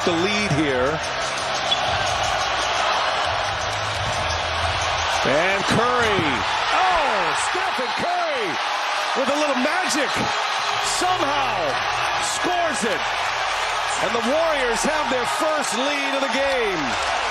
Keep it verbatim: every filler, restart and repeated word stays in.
the lead here. And Curry. Oh, Steph and Curry with a little magic. Somehow scores it. And the Warriors have their first lead of the game.